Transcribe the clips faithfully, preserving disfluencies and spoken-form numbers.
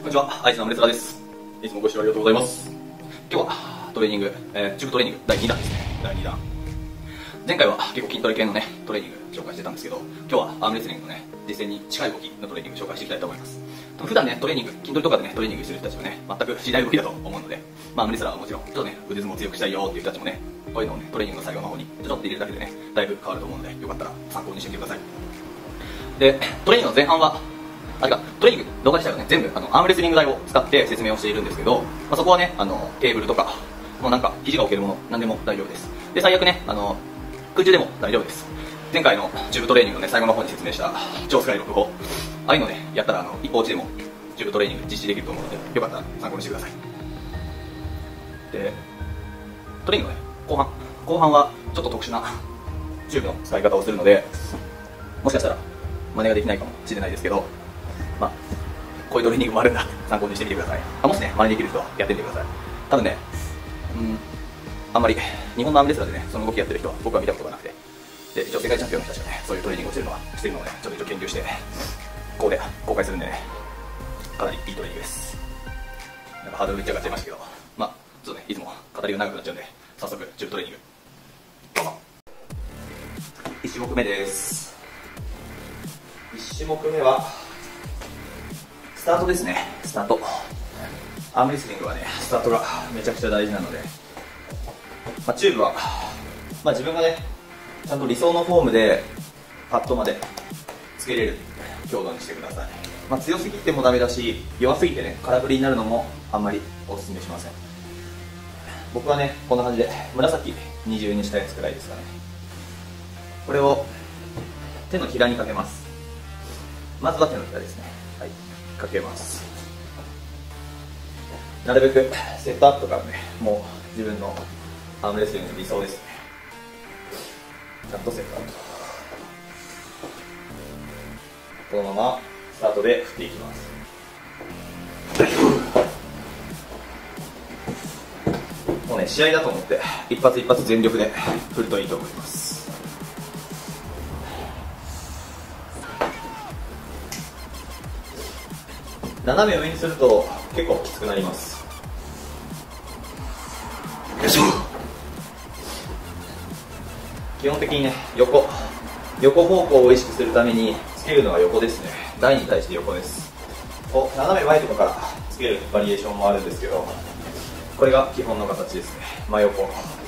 こんにちは、愛知のアムレスラです。いつもご視聴ありがとうございます。今日はトレーニング、えー、塾トレーニングだいにだんですね。だいにだん。前回は結構筋トレ系のね、トレーニング紹介してたんですけど、今日はアームレスリングのね、実践に近い動きのトレーニング紹介していきたいと思います。普段ね、トレーニング、筋トレとかでね、トレーニングしてる人たちはね、全くしない動きだと思うので、まあ、アームレスラーはもちろん、ちょっとね、腕相撲強くしたいよっていう人たちもね、こういうのをね、トレーニングの最後の方にちょっと入れるだけでね、だいぶ変わると思うので、よかったら参考にしてみてください。で、トレーニングの前半は、あれか、トレーニング、動画自体はね、全部あのアームレスリング台を使って説明をしているんですけど、まあ、そこはね、あのケーブルとか、もうなんか、肘が置けるもの、なんでも大丈夫です。で、最悪ね、あの空中でも大丈夫です。前回のチューブトレーニングのね、最後の方に説明した超スカイろく号、ああいうのね、やったらあの一歩落ちでもチューブトレーニング実施できると思うので、よかったら参考にしてください。で、トレーニングのね、後半、後半はちょっと特殊なチューブの使い方をするので、もしかしたら真似ができないかもしれないですけど、まあ、こういうトレーニングもあるんだって参考にしてみてください。あ、もしね、真似できる人はやってみてください。多分ね、うん、あんまり日本のアームレスラーでね、その動きやってる人は僕は見たことがなくて、で、一応世界チャンピオンの人たちがね、そういうトレーニングをしてるのは、してるのをね、ちょっと一応研究して、ここで公開するんでね、かなりいいトレーニングです。なんかハードルめっちゃ上がっちゃいましたけど、まあ、ちょっとね、いつも語りが長くなっちゃうんで、早速、チューブトレーニング、どうぞ。いち種目目です。いち種目目は、スタートですね。スタート。アームレスリングはね、スタートがめちゃくちゃ大事なので、まあ、チューブは、まあ、自分がね、ちゃんと理想のフォームでパッドまでつけれる強度にしてください。まあ、強すぎてもダメだし、弱すぎてね、空振りになるのもあんまりおすすめしません。僕はね、こんな感じで紫二重にしたやつくらいですかね。これを手のひらにかけます。まずは手のひらですね。はい、かけます。なるべくセットアップからね、もう自分のアームレスリングの理想ですね。ちゃんとセットアップ。このままスタートで振っていきます。もうね、試合だと思って一発一発全力で振るといいと思います。斜め上にすると結構きつくなります。よいしょ。基本的にね、横横方向を意識するためにつけるのは横ですね。台に対して横です。こう斜め前とかからつけるバリエーションもあるんですけど、これが基本の形ですね。真横。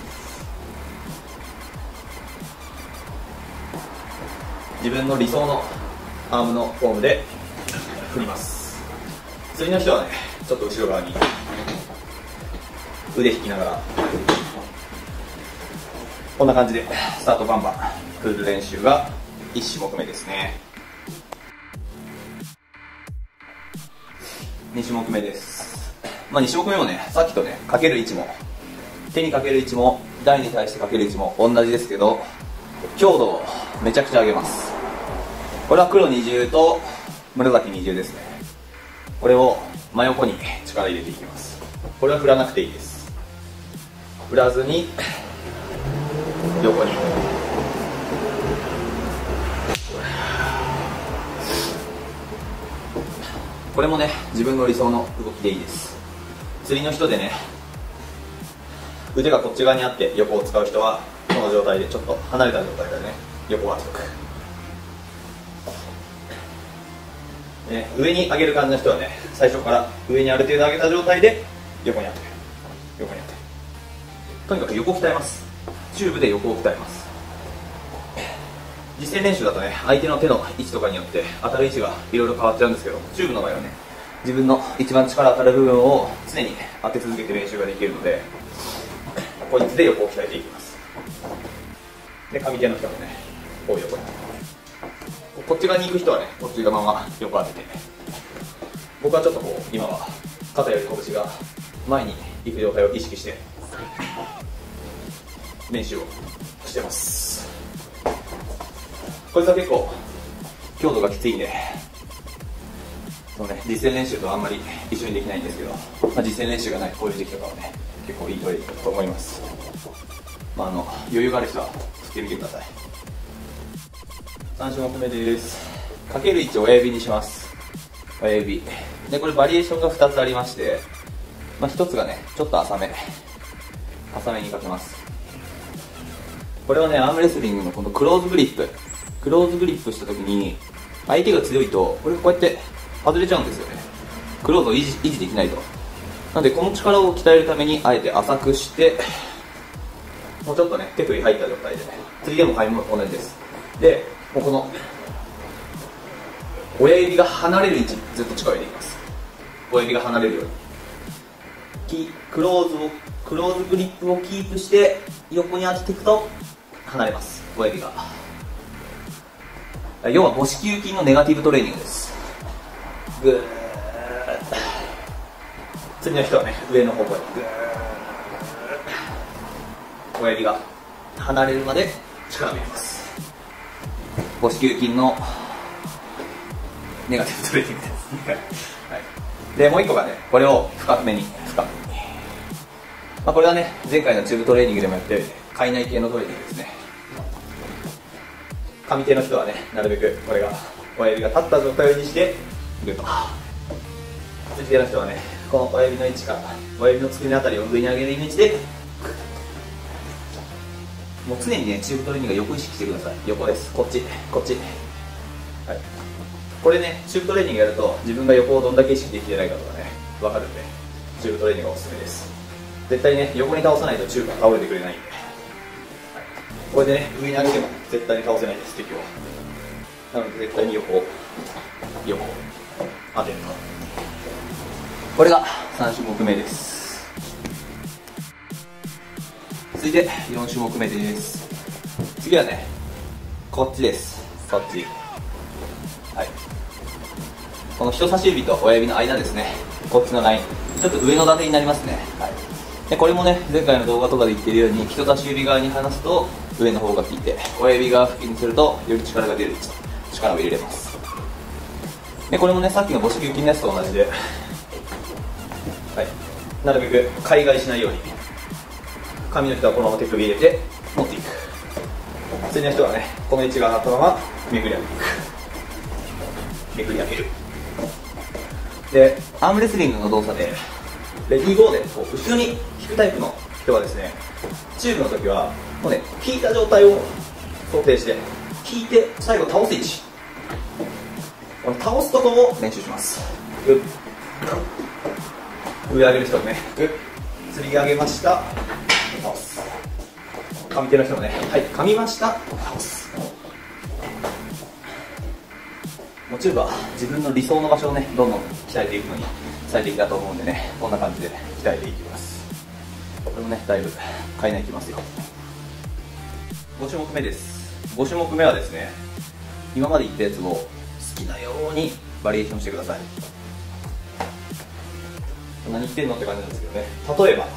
自分の理想のアームのフォームで振ります。釣りの人はね、ちょっと後ろ側に腕引きながらこんな感じでスタートバンバン振る練習がいち種目目ですね。に種目目です。まあ、に種目目もね、さっきとね、かける位置も手にかける位置も台に対してかける位置も同じですけど、強度をめちゃくちゃ上げます。これは黒二重と紫二重ですね。これを真横に力入れていきます。これは振らなくていいです。振らずに横に。これもね、自分の理想の動きでいいです。釣りの人でね、腕がこっち側にあって横を使う人はこの状態でちょっと離れた状態でね、横を圧力。ね、上に上げる感じの人はね、最初から上にある程度上げた状態で横に当てる、横に当てる。とにかく横を鍛えます。チューブで横を鍛えます。実践練習だとね、相手の手の位置とかによって当たる位置がいろいろ変わっちゃうんですけど、チューブの場合はね、自分の一番力当たる部分を常に、ね、当て続けて練習ができるので、こいつで横を鍛えていきます。で、上手の人もね、こう横に。こっち側に行く人はね、こっち側まま横当てて、僕はちょっとこう今は肩より拳が前に行く状態を意識して練習をしてます。こいつは結構強度がきついんで、そのね、実践練習とはあんまり一緒にできないんですけど、まあ、実践練習がないこういう時期とかはね、結構いいトレーニングだと思います。まあ、あの余裕がある人は振ってみてください。さん種目目です。かける位置を親指にします。親指で、これバリエーションがふたつありまして、まあ、ひとつがね、ちょっと浅め。浅めにかけます。これはね、アームレスリングのこのクローズグリップ。クローズグリップした時に、相手が強いと、これこうやって外れちゃうんですよね。クローズを維持、維持できないと。なので、この力を鍛えるために、あえて浅くして、もうちょっとね、手首入った状態でね、次でも買い物と同じです。で、もうこの、親指が離れる位置にずっと力を入れていきます。親指が離れるように。クローズを、クローズグリップをキープして、横に当てていくと、離れます。親指が。要は母子球筋のネガティブトレーニングです。ぐーっと。次の人はね、上の方向にぐーっと。親指が離れるまで力を入れます。母子球筋のネガティブトレーニングです。はい、で、もう一個がね、これを深めに、深めに。まあ、これはね、前回のチューブトレーニングでもやったように、海内系のトレーニングですね。上手の人はね、なるべくこれが親指が立った状態を維持してグッと。釣り手の人はね、この親指の位置から親指の付け根あたりを上に上げるイメージで、もう常にね、チューブトレーニングが横意識してください。横です。こっち、こっち。はい。これね、チューブトレーニングやると自分が横をどんだけ意識できてないかとかね、わかるんで、チューブトレーニングがおすすめです。絶対ね、横に倒さないとチューブが倒れてくれないんで。これでね、上に上げても絶対に倒せないです、敵を。なので絶対に横を、横を当てると。これがさん種目目です。続いてよん種目目です。次はね、こっちです。こっち。はい。この人差し指と親指の間ですね。こっちのライン。ちょっと上の縦になりますね。はい。で、これもね、前回の動画とかで言ってるように、人差し指側に離すと、上の方が効いて、親指側付近にすると、より力が出る、力を入れれます。で、これもね、さっきの母子球筋のやつと同じで、はい。なるべく海外しないように。髪の人はこのまま手首入れて、持っていく。次の人はね、この位置が上がったまま、めくり上げていく。めくり上げる。で、アームレスリングの動作で、レディーゴーで、こう後ろに引くタイプの人はですね、チューブの時は、もうね、引いた状態を想定して、引いて、最後倒す位置。この倒すところを練習します。グッ。上上げる人もね、グッ。釣り上げました。倒す。上手の人もね、はい、噛みました。倒す。もうチューブは自分の理想の場所をね、どんどん鍛えていくのに最適だと思うんでね、こんな感じで鍛えていきます。これもね、だいぶ海内いきますよ。ご種目目です。ご種目目はですね、今まで言ったやつを好きなようにバリエーションしてください。何言ってんのって感じなんですけどね。例えば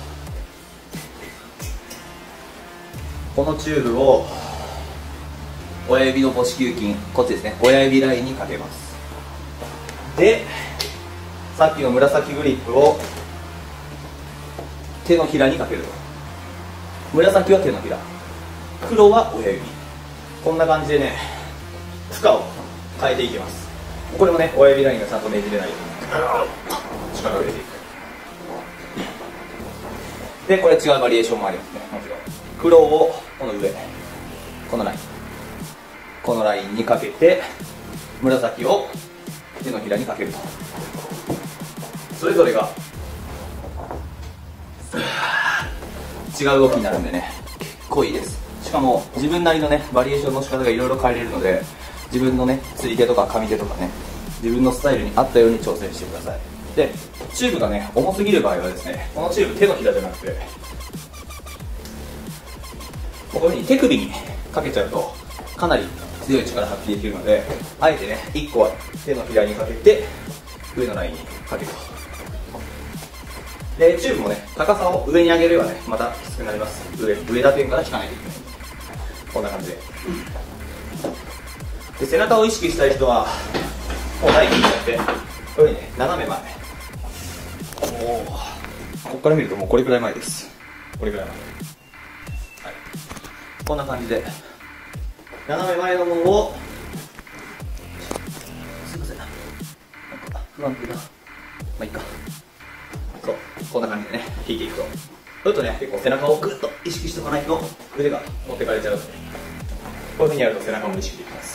このチューブを親指の母子球筋、こっちですね、親指ラインにかけます。で、さっきの紫グリップを手のひらにかけると。紫は手のひら、黒は親指。こんな感じでね、負荷を変えていきます。これもね、親指ラインがちゃんとねじれないように力を入れていく。で、これ違うバリエーションもありますね。もちろん黒をこの上、このライン、このラインにかけて、紫を手のひらにかけると。それぞれが違う動きになるんでね、結構いいです。しかも自分なりのね、バリエーションの仕方がいろいろ変えれるので、自分のね、釣り手とか上手とかね、自分のスタイルに合ったように調整してください。で、チューブがね、重すぎる場合はですね、このチューブ手のひらじゃなくて、こういうふうに手首にかけちゃうとかなり強い力発揮できるので、あえてね、いっこは手のひらにかけて上のラインにかけると。で、チューブもね、高さを上に上げればね、またきつくなります。上、上打点から引かないといけない。こんな感じで。で、背中を意識したい人は、もう台にやって、こういうふうにね、斜め前。おー、ここから見るともうこれくらい前です。これくらい前。はい。こんな感じで、斜め前のものを、すいません。なんか不安定だ。 あいいか。そう、こんな感じでね引いていくと、ちょっとね結構背中をグッと意識しておかないと腕が持ってかれちゃうので、こういう風にやると背中も意識できます。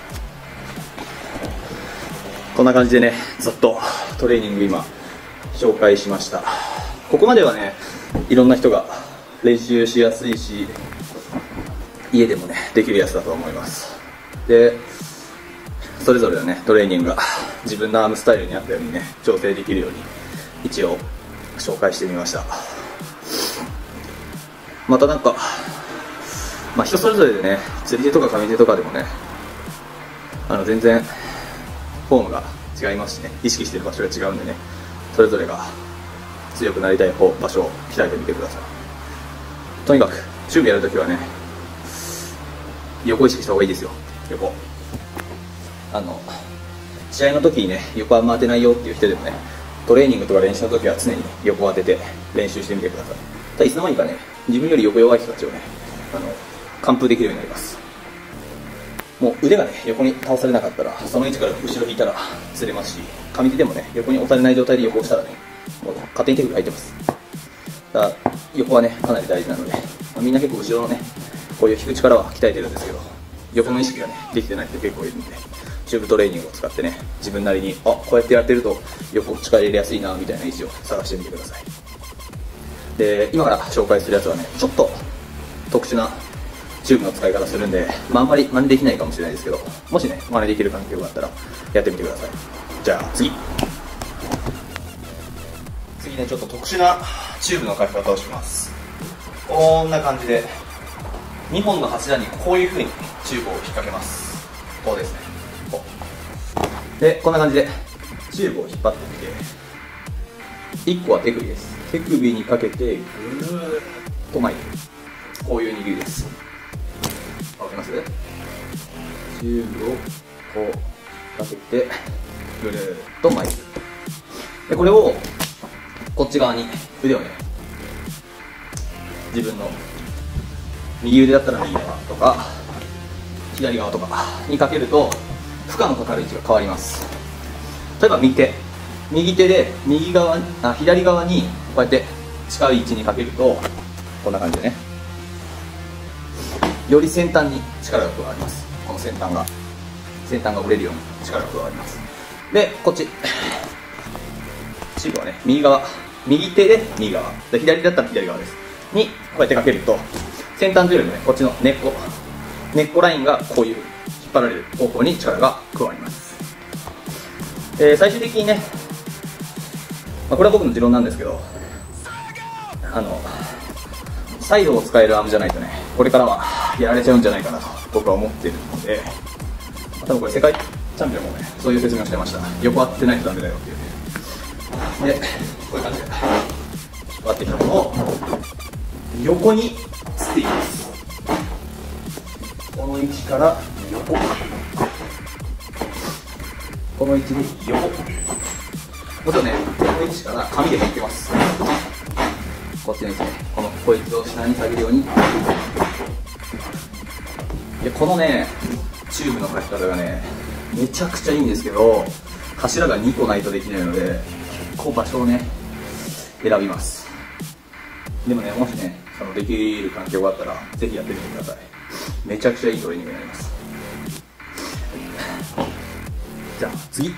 こんな感じでねずっとトレーニング今紹介しました。ここまではねいろんな人が練習しやすいし、家でもねできるやつだと思います。でそれぞれのねトレーニングが自分のアームスタイルに合ったようにね調整できるように一応紹介してみました。またなんかまあ人それぞれでね釣り手とか上手とかでもねあの全然フォームが違いますしね、意識している場所が違うんでね、それぞれが強くなりたい方場所を鍛えてみてください。とにかくチューブやるときはね横意識した方がいいですよ。横あの試合の時にね横あんま当てないよっていう人でもね、トレーニングとか練習の時は常に横を当てて練習してみてください。ただいつの間にかね自分より横弱い人たちをねあの完封できるようになります。もう腕がね横に倒されなかったらその位置から後ろ引いたら釣れますし、上手でもね横に押されない状態で横をしたらねもう勝手に手首入ってます。だから横はねかなり大事なので、まあ、みんな結構後ろのねこういう引く力は鍛えてるんですけど、横の意識がねできてない人結構いるんで、チューブトレーニングを使ってね自分なりにあこうやってやってると横力入れやすいなみたいな位置を探してみてください。で今から紹介するやつはねちょっと特殊なチューブの使い方するんで、まあ、あんまり真似できないかもしれないですけど、もしね真似できる環境があったらやってみてください。じゃあ次次ねちょっと特殊なチューブの書き方をします。こんな感じでにほんの柱にこういう風にチューブを引っ掛けます。こうですね、こうでこんな感じでチューブを引っ張ってみて、いっこは手首です。手首にかけてぐーっと巻いてる、こういう握りです。わかります？チューブをこうかけてぐるーっと巻いてる。でこれをこっち側に腕をね自分の右腕だったら右側とか左側とかにかけると負荷のかかる位置が変わります。例えば右手右手で右側あ左側にこうやって近い位置にかけるとこんな感じでねより先端に力が加わります。この先端が先端が折れるように力が加わります。でこっちチューブはね右側右手で右側で左だったら左側ですにこうやってかけると先端というよりもねこっちの根っこ根っこラインがこういう引っ張られる方向に力が加わります。えー、最終的にね、まあ、これは僕の持論なんですけど、あのサイドを使えるアームじゃないとねこれからはやられちゃうんじゃないかなと僕は思ってるので、多分これ世界チャンピオンもねそういう説明をしてました。横当てないとダメだよっていうね。でこういう感じで引っ張ってきたものを横に釣っていきます。この位置から横、この位置に横、もちろんねこの位置から紙で引ってます。こっちの位置ね、このこいつを下に下げるように。でこのねチューブの書き方がねめちゃくちゃいいんですけど、柱がにこないとできないので結構場所をね選びます。でもねもしねそのできる環境があったらぜひやってみてください。めちゃくちゃいいトレーニングになります。じゃあ次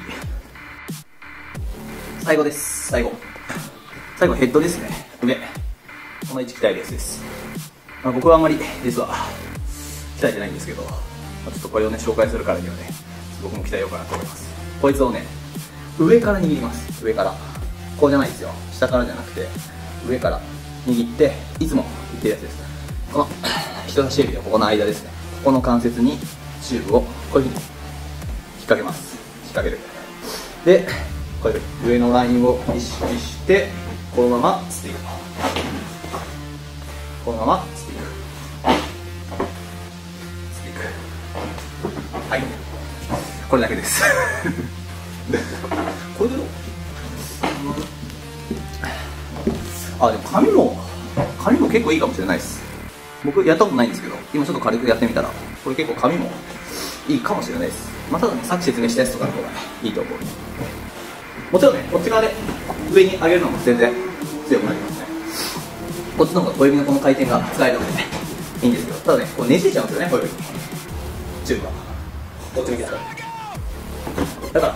最後です。最後最後ヘッドですね。上この位置鍛えるやつです。まあ、僕はあんまり実は鍛えてないんですけど、まあ、ちょっとこれをね紹介するからにはね僕も鍛えようかなと思います。こいつをね上から握ります。上からこうじゃないですよ、下からじゃなくて上から握って、いつも言ってるやつです。この人差し指のここの間ですね、ここの関節にチューブをこういうふうに引っ掛けます。引っ掛ける。でこういうふうに上のラインを意識してこのまま釣っていく。このまま釣っていく釣っていく。はい、これだけですこれでどう？あ、でも紙も紙も結構いいかもしれないです。僕やったことないんですけど今ちょっと軽くやってみたらこれ結構紙もいいかもしれないです。まあ、ただねさっき説明したやつとかの方がいいと思う。 もちろんね、こっち側で上に上げるのも全然強くなりますね。こっちの方が小指のこの回転が使えるのでね、いいんですけど、ただね、こうねじれちゃうんですよね、小指に。チューブが。こっち向きだから。だから、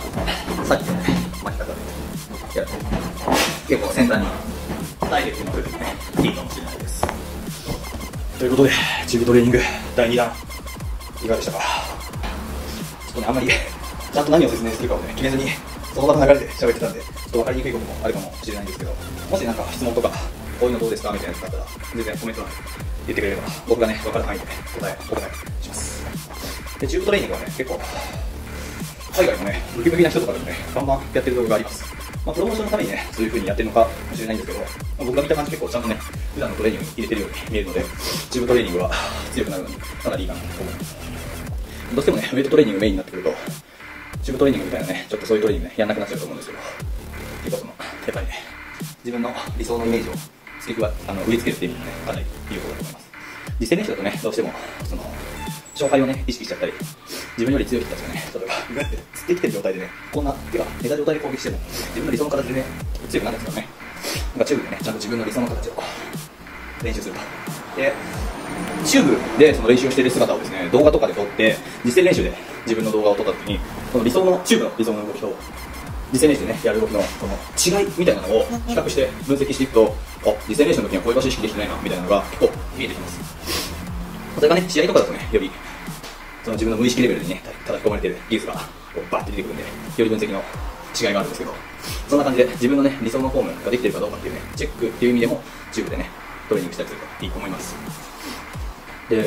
さっきのね、巻き方でやると、結構先端にダイレクトに来るとね、いいかもしれないです。ということで、チューブトレーニングだいにだん、いかがでしたか。ちょっとね、あんまり、ちゃんと何を説明するかをね、決めずに、その場の流れで喋ってたんで、ちょっと分かりにくいこともあるかもしれないんですけど、もしなんか質問とか、こういうのどうですかみたいなやつだったら、全然コメント欄で言ってくれれば、僕がね、分かる範囲で、ね、答え、お答えします。で、チューブトレーニングはね、結構、海外のね、ムキムキな人とかでもね、バンバンやってる動画があります。まあ、プロモーションのためにね、そういう風にやってるのかもしれないんですけど、まあ、僕が見た感じ結構ちゃんとね、普段のトレーニングに入れてるように見えるので、チューブトレーニングは強くなるのにかなりいいかなと思います。どうしてもね、ウェイトトレーニングメインになってくると、チューブトレーニングみたいなね、ちょっとそういうトレーニングね、やんなくなっちゃうと思うんですけど、結構その、やっぱりね、自分の理想のイメージを付け加え、あの、植え付けるっていう意味でね、かなりいいことだと思います。実践練習だとね、どうしても、その、勝敗をね、意識しちゃったり、自分より強い人たちがね、例えば、グッて釣ってきてる状態でね、こんな手が寝た状態で攻撃しても、自分の理想の形でね、強くなるんですからね。なんかチューブでね、ちゃんと自分の理想の形を練習すると。で、チューブでその練習をしている姿をですね、動画とかで撮って、実践練習で自分の動画を撮った時に、この理想の、チューブの理想の動きと、実践練習でね、やる動きのこの違いみたいなのを比較して分析していくと、あ、実践練習の時にはこういう場所意識できてないな、みたいなのが結構見えてきます。それがね、試合とかだとね、より、その自分の無意識レベルにね、叩き込まれている技術がこうバッて出てくるんで、より分析の違いがあるんですけど、そんな感じで自分のね、理想のフォームができているかどうかっていうね、チェックっていう意味でも、チューブでね、トレーニングしたりするといいと思います。で、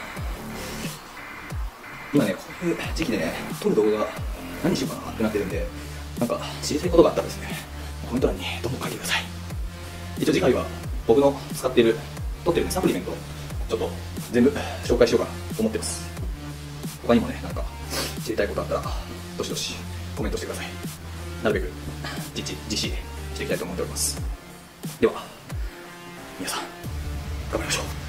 今ね、こういう時期でね、撮る動画が何しようかなってなってるんで、なんか知りたいことがあったらですね、コメント欄にどんどん書いてください。一応次回は僕の使っている、撮ってる、ね、サプリメントをちょっと全部紹介しようかなと思ってます。他にもね、なんか知りたいことあったら、どしどしコメントしてください。なるべく実地、実施していきたいと思っております。では、皆さん、頑張りましょう。